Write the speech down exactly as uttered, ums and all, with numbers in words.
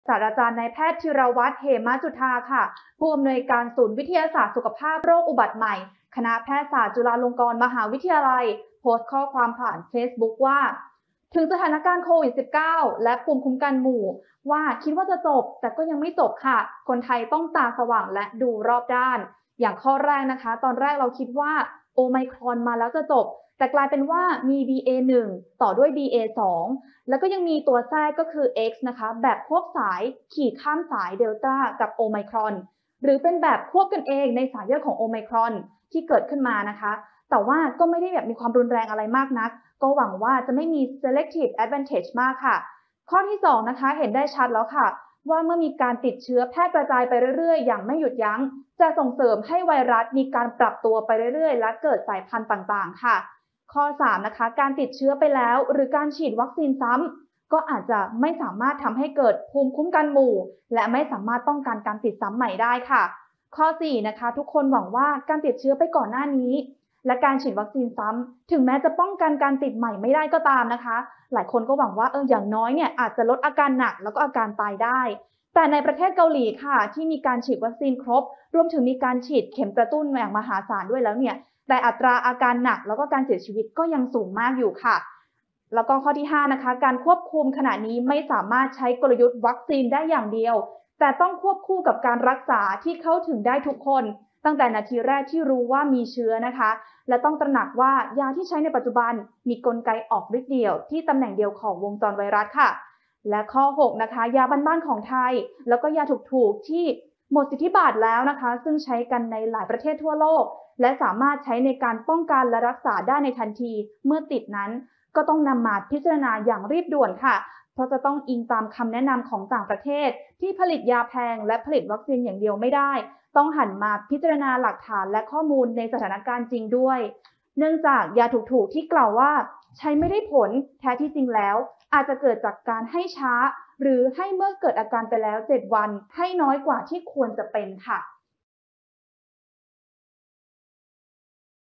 ศาสตราจารย์นายแพทย์ธีรวัฒน์ เหมจุฑาค่ะผู้อำนวยการศูนย์วิทยาศาสตร์สุขภาพโรคอุบัติใหม่คณะแพทยศาสตร์จุฬาลงกรณ์มหาวิทยาลัยโพสต์ข้อความผ่าน Facebook ว่าถึงสถานการณ์โควิด สิบเก้า และภูมิคุ้มกันหมู่ว่าคิดว่าจะจบแต่ก็ยังไม่จบค่ะคนไทยต้องตาสว่างและดูรอบด้านอย่างข้อแรกนะคะตอนแรกเราคิดว่าโอไมครอนมาแล้วจะจบแต่กลายเป็นว่ามี บี เอ หนึ่ง ต่อด้วย บี เอ สอง แล้วก็ยังมีตัวแทรกก็คือ X นะคะแบบควบสายขี่ข้ามสายเดลต้ากับโอไมครอนหรือเป็นแบบควบกันเองในสายเลือดของโอไมครอนที่เกิดขึ้นมานะคะแต่ว่าก็ไม่ได้แบบมีความรุนแรงอะไรมากนักก็หวังว่าจะไม่มี selective advantage มากค่ะข้อที่สองนะคะเห็นได้ชัดแล้วค่ะว่าเมื่อมีการติดเชื้อแพร่กระจายไปเรื่อยๆอย่างไม่หยุดยั้งจะส่งเสริมให้ไวรัสมีการปรับตัวไปเรื่อยๆและเกิดสายพันธุ์ต่างๆค่ะข้อสามนะคะการติดเชื้อไปแล้วหรือการฉีดวัคซีนซ้ำก็อาจจะไม่สามารถทำให้เกิดภูมิคุ้มกันหมู่และไม่สามารถป้องกันการติดซ้ำใหม่ได้ค่ะข้อสี่นะคะทุกคนหวังว่าการติดเชื้อไปก่อนหน้านี้และการฉีดวัคซีนซ้ำถึงแม้จะป้องกันการติดใหม่ไม่ได้ก็ตามนะคะหลายคนก็หวังว่าเอออย่างน้อยเนี่ยอาจจะลดอาการหนักแล้วก็อาการตายได้แต่ในประเทศเกาหลีค่ะที่มีการฉีดวัคซีนครบรวมถึงมีการฉีดเข็มกระตุ้นอย่างมหาศาลด้วยแล้วเนี่ยแต่อัตราอาการหนักแล้วก็การเสียชีวิตก็ยังสูงมากอยู่ค่ะแล้วก็ข้อที่ห้านะคะการควบคุมขณะนี้ไม่สามารถใช้กลยุทธ์วัคซีนได้อย่างเดียวแต่ต้องควบคู่กับการรักษาที่เข้าถึงได้ทุกคนตั้งแต่นาทีแรกที่รู้ว่ามีเชื้อนะคะและต้องตระหนักว่ายาที่ใช้ในปัจจุบันมีกลไกออกฤทธิ์เดียวที่ตำแหน่งเดียวของวงจรไวรัสค่ะและข้อหกนะคะยาบ้านๆของไทยแล้วก็ยาถูกๆที่หมดสิทธิบัตรแล้วนะคะซึ่งใช้กันในหลายประเทศทั่วโลกและสามารถใช้ในการป้องกันและรักษาได้ในทันทีเมื่อติดนั้นก็ต้องนำมาพิจารณาอย่างรีบด่วนค่ะเพราะจะต้องอิงตามคำแนะนำของต่างประเทศที่ผลิตยาแพงและผลิตวัคซีนอย่างเดียวไม่ได้ต้องหันมาพิจารณาหลักฐานและข้อมูลในสถานการณ์จริงด้วยเนื่องจากยาถูกๆที่กล่าวว่าใช้ไม่ได้ผลแท้ที่จริงแล้วอาจจะเกิดจากการให้ช้าหรือให้เมื่อเกิดอาการไปแล้วเจ็ดวันให้น้อยกว่าที่ควรจะเป็นค่ะ